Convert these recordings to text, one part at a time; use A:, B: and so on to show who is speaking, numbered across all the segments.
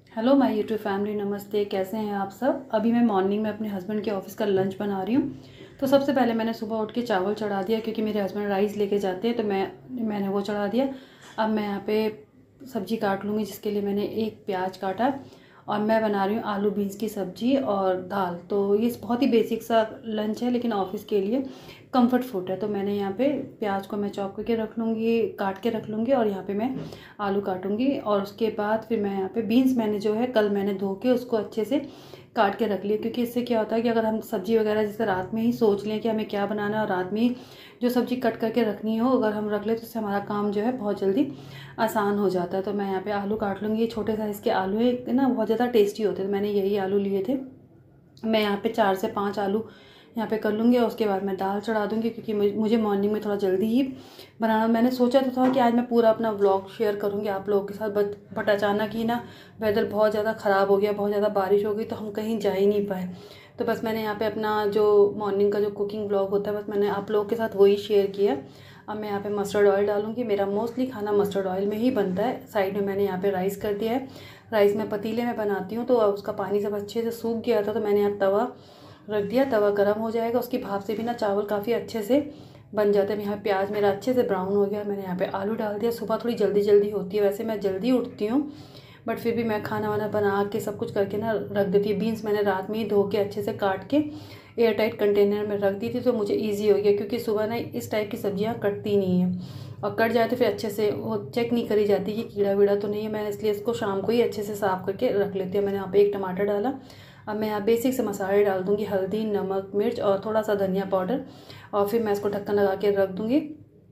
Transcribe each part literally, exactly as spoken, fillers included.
A: Hello my YouTube family, नमस्ते। कैसे हैं आप सब। अभी मैं मॉर्निंग में अपने हस्बैंड के ऑफिस का लंच बना रही हूँ। तो सबसे पहले मैंने सुबह उठ के चावल चढ़ा दिया, क्योंकि मेरे हस्बैंड राइस लेके जाते हैं, तो मैं मैंने वो चढ़ा दिया। अब मैं यहाँ पे सब्ज़ी काट लूँगी, जिसके लिए मैंने एक प्याज काटा और मैं बना रही हूँ आलू बीन्स की सब्ज़ी और दाल। तो ये बहुत ही बेसिक सा लंच है, लेकिन ऑफिस के लिए कंफर्ट फूड है। तो मैंने यहाँ पे प्याज को मैं चॉप करके रख लूँगी, काट के रख लूँगी, और यहाँ पे मैं आलू काटूँगी। और उसके बाद फिर मैं यहाँ पे बीन्स, मैंने जो है कल मैंने धो के उसको अच्छे से काट के रख लिया, क्योंकि इससे क्या होता है कि अगर हम सब्ज़ी वगैरह जैसे रात में ही सोच लें कि हमें क्या बनाना है और रात में ही जो सब्ज़ी कट करके रखनी हो अगर हम रख लें, तो इससे हमारा काम जो है बहुत जल्दी आसान हो जाता है। तो मैं यहाँ पे आलू काट लूँगी। ये छोटे साइज़ के आलू है ना, बहुत ज़्यादा टेस्टी होते हैं, तो मैंने यही आलू लिए थे। मैं यहाँ पे चार से पाँच आलू यहाँ पे कर लूँगी और उसके बाद मैं दाल चढ़ा दूँगी, क्योंकि मुझे मॉर्निंग में थोड़ा जल्दी ही बनाना। मैंने सोचा तो था कि आज मैं पूरा अपना व्लॉग शेयर करूँगी आप लोगों के साथ, बट बट अचानक ही ना वेदर बहुत ज़्यादा ख़राब हो गया, बहुत ज़्यादा बारिश हो गई, तो हम कहीं जा ही नहीं पाए। तो बस मैंने यहाँ पे अपना जो मॉर्निंग का जो कुकिंग व्लॉग होता है, बस मैंने आप लोगों के साथ वही शेयर किया। अब मैं यहाँ पे मस्टर्ड ऑयल डालूँगी। मेरा मोस्टली खाना मस्टर्ड ऑयल में ही बनता है। साइड में मैंने यहाँ पे राइस कर दिया है। राइस मैं पतीले में बनाती हूँ, तो उसका पानी सब अच्छे से सूख गया था, तो मैंने यहाँ तवा रख दिया। तवा गर्म हो जाएगा, उसकी भाप से भी ना चावल काफ़ी अच्छे से बन जाते हैं। यहाँ पे प्याज मेरा अच्छे से ब्राउन हो गया, मैंने यहाँ पे आलू डाल दिया। सुबह थोड़ी जल्दी जल्दी होती है, वैसे मैं जल्दी उठती हूँ, बट फिर भी मैं खाना वाना बना के सब कुछ करके ना रख देती हूँ। बीन्स मैंने रात में ही धो के अच्छे से काट के एयर टाइट कंटेनर में रख दी थी, तो मुझे ईजी हो गया, क्योंकि सुबह ना इस टाइप की सब्जियाँ कटती नहीं हैं, और कट जाए तो फिर अच्छे से वो चेक नहीं करी जाती कि कीड़ा वीड़ा तो नहीं है। मैंने इसलिए इसको शाम को ही अच्छे से साफ़ करके रख लेती हूँ। मैंने यहाँ पे एक टमाटर डाला। अब मैं यहाँ बेसिक से मसाले डाल दूँगी, हल्दी, नमक, मिर्च और थोड़ा सा धनिया पाउडर, और फिर मैं इसको ढक्कन लगा के रख दूँगी।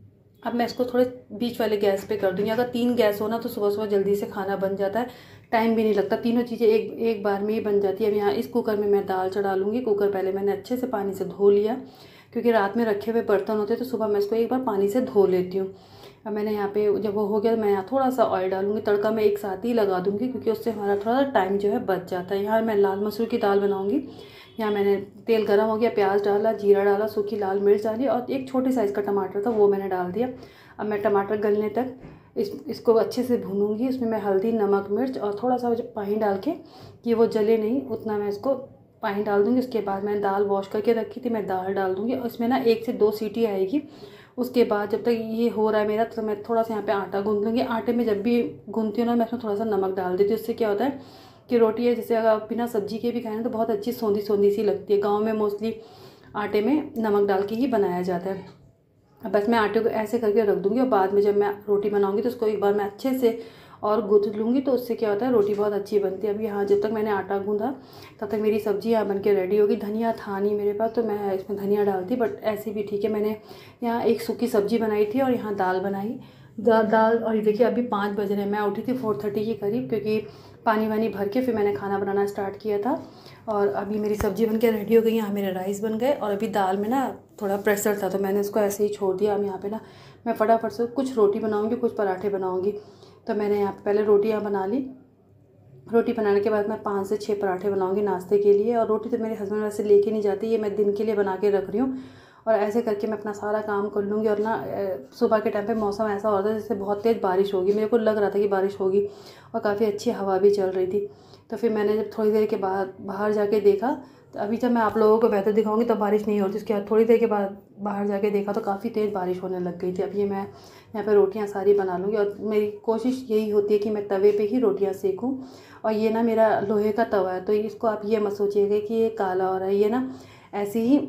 A: अब मैं इसको थोड़े बीच वाले गैस पे कर दूँगी। अगर तीन गैस हो ना, तो सुबह सुबह जल्दी से खाना बन जाता है, टाइम भी नहीं लगता, तीनों चीज़ें एक एक बार में ही बन जाती है। अब यहाँ इस कुकर में मैं दाल चढ़ा लूँगी। कुकर पहले मैंने अच्छे से पानी से धो लिया, क्योंकि रात में रखे हुए बर्तन होते हैं, तो सुबह मैं इसको एक बार पानी से धो लेती हूँ। अब मैंने यहाँ पे जब वो हो गया, मैं यहाँ थोड़ा सा ऑयल डालूंगी। तड़का मैं एक साथ ही लगा दूँगी, क्योंकि उससे हमारा थोड़ा सा टाइम जो है बच जाता है। यहाँ मैं लाल मसूर की दाल बनाऊँगी। यहाँ मैंने तेल गर्म हो गया, प्याज डाला, जीरा डाला, सूखी लाल मिर्च डाली, और एक छोटे साइज़ का टमाटर था वो मैंने डाल दिया। अब मैं टमाटर गलने तक इस इसको अच्छे से भूनूंगी। इसमें मैं हल्दी, नमक, मिर्च और थोड़ा सा पानी डाल के, कि वो जले नहीं उतना मैं इसको पानी डाल दूँगी। उसके बाद मैंने दाल वॉश करके रखी थी, मैं दाल डाल दूँगी, और इसमें ना एक से दो सीटी आएगी। उसके बाद जब तक ये हो रहा है मेरा, तो मैं थोड़ा सा यहाँ पे आटा गूँध लूँगी। आटे में जब भी गूँधती हूँ ना, मैं उसमें थोड़ा सा नमक डाल देती हूँ। उससे क्या होता है कि रोटी है, जैसे अगर आप बिना सब्जी के भी खाएं तो बहुत अच्छी सौंधी सौंधी सी लगती है। गाँव में मोस्टली आटे में नमक डाल के ही बनाया जाता है। अब बस मैं आटे को ऐसे करके रख दूँगी, और बाद में जब मैं रोटी बनाऊँगी तो उसको एक बार मैं अच्छे से और गूँथ लूँगी, तो उससे क्या होता है रोटी बहुत अच्छी बनती है। अभी यहाँ जब तक मैंने आटा गूँधा, तब तक मेरी सब्ज़ी यहाँ बन के रेडी होगी। धनिया था नहीं मेरे पास, तो मैं इसमें धनिया डालती, बट ऐसी भी ठीक है। मैंने यहाँ एक सूखी सब्ज़ी बनाई थी और यहाँ दाल बनाई, दा, दाल। और ये देखिए अभी पाँच बज रहे हैं, मैं उठी थी फोर थर्टी के करीब, क्योंकि पानी वानी भर के फिर मैंने खाना बनाना स्टार्ट किया था। और अभी मेरी सब्ज़ी बन के रेडी हो गई। यहाँ मेरे राइस बन गए, और अभी दाल में ना थोड़ा प्रेशर था, तो मैंने इसको ऐसे ही छोड़ दिया। अब यहाँ पे ना मैं फटाफट से कुछ रोटी बनाऊँगी, कुछ पराठे बनाऊँगी। तो मैंने यहाँ पे पहले रोटियाँ बना ली। रोटी बनाने के बाद मैं पाँच से छः पराठे बनाऊँगी नाश्ते के लिए। और रोटी तो मेरे हस्बैंड वैसे लेके नहीं जाती, ये मैं दिन के लिए बना के रख रही हूँ। और ऐसे करके मैं अपना सारा काम कर लूँगी। और ना सुबह के टाइम पे मौसम ऐसा होता है जैसे बहुत तेज़ बारिश होगी, मेरे को लग रहा था कि बारिश होगी, और काफ़ी अच्छी हवा भी चल रही थी। तो फिर मैंने जब थोड़ी देर के बाद बाहर जाके देखा, तो अभी जब मैं आप लोगों को वेदर दिखाऊंगी तो बारिश नहीं होती, उसके बाद थोड़ी देर के बाद बाहर जाके देखा तो काफ़ी तेज़ बारिश होने लग गई थी। अब ये मैं यहाँ पे रोटियाँ सारी बना लूँगी, और मेरी कोशिश यही होती है कि मैं तवे पे ही रोटियाँ सेकूँ। और ये ना मेरा लोहे का तवा है, तो इसको आप ये मत सोचिएगा कि ये काला हो रहा है, ये ना ऐसे ही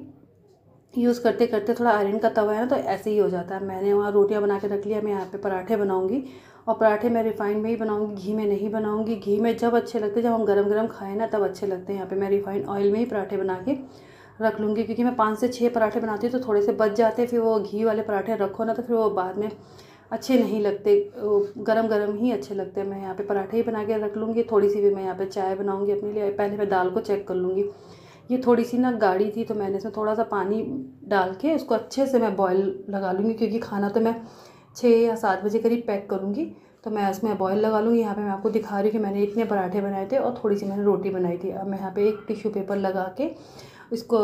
A: यूज़ करते करते थोड़ा आयरन का तवा है ना, तो ऐसे ही हो जाता है। मैंने वहाँ रोटियाँ बना के रख लिया। मैं यहाँ पे पराठे बनाऊँगी, और पराठे मैं रिफाइंड में ही बनाऊँगी, घी में नहीं बनाऊँगी। घी में जब अच्छे लगते हैं, जब हम गरम गरम खाएं ना, तब अच्छे लगते हैं। यहाँ पे मैं रिफाइंड ऑयल में ही पराठे बना के रख लूँगी, क्योंकि मैं पाँच से छः पराठे बनाती हूँ, तो थोड़े से बच जाते हैं। फिर वो घी वाले पराठे रखो ना, तो फिर वो बाद में अच्छे नहीं लगते, गरम गरम ही अच्छे लगते हैं। मैं यहाँ पे पराठे ही बना के रख लूँगी। थोड़ी सी भी मैं यहाँ पे चाय बनाऊँगी अपने लिए। पहले मैं दाल को चेक कर लूँगी, ये थोड़ी सी ना गाढ़ी थी, तो मैंने इसमें थोड़ा सा पानी डाल के उसको अच्छे से मैं बॉयल लगा लूँगी, क्योंकि खाना तो मैं छः या सात बजे करीब पैक करूँगी, तो मैं इसमें बॉयल लगा लूँगी। यहाँ पे मैं आपको दिखा रही हूँ कि मैंने इतने पराठे बनाए थे, और थोड़ी सी मैंने रोटी बनाई थी। अब मैं यहाँ पे एक टिश्यू पेपर लगा के इसको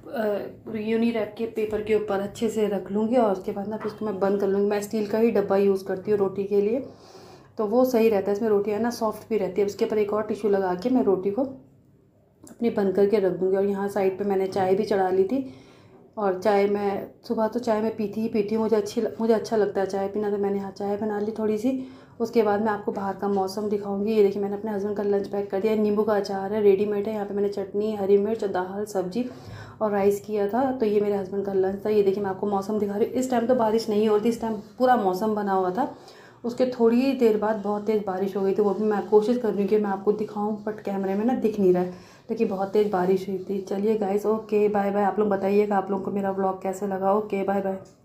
A: यूनी रैप के पेपर के ऊपर अच्छे से रख लूँगी, और उसके बाद ना फिर इसको मैं बंद कर लूँगी। मैं स्टील का ही डब्बा यूज़ करती हूँ रोटी के लिए। तो वो सही रहता है। इसमें रोटियाँ ना सॉफ्ट भी रहती है। उसके ऊपर एक और टिश्यू लगा के मैं रोटी को अपनी बंद करके रख दूँगी। और यहाँ साइड पे मैंने चाय भी चढ़ा ली थी। और चाय मैं सुबह तो चाय मैं पीती ही पीती हूँ, मुझे अच्छी मुझे अच्छा लगता है चाय पीना, तो मैंने यहाँ चाय बना ली थोड़ी सी। उसके बाद मैं आपको बाहर का मौसम दिखाऊंगी। ये देखिए मैंने अपने हस्बैंड का लंच पैक कर दिया। नींबू का अचार है, रेडीमेड है। यहाँ पे मैंने चटनी, हरी मिर्च, दाल, सब्जी और राइस किया था। तो ये मेरे हस्बैंड का लंच था। ये देखिए मैं आपको मौसम दिखा रही हूँ। इस टाइम तो बारिश नहीं हो रही थी, इस टाइम पूरा मौसम बना हुआ था। उसके थोड़ी ही देर बाद बहुत तेज़ बारिश हो गई थी। वो भी मैं कोशिश कर रही हूँ कि मैं आपको दिखाऊँ, बट कैमरे में ना दिख नहीं रहा है, लेकिन बहुत तेज़ बारिश हुई थी। चलिए गाइस, ओके बाय बाय। आप लोग बताइएगा आप लोगों को मेरा व्लॉग कैसे लगा। Okay bye bye.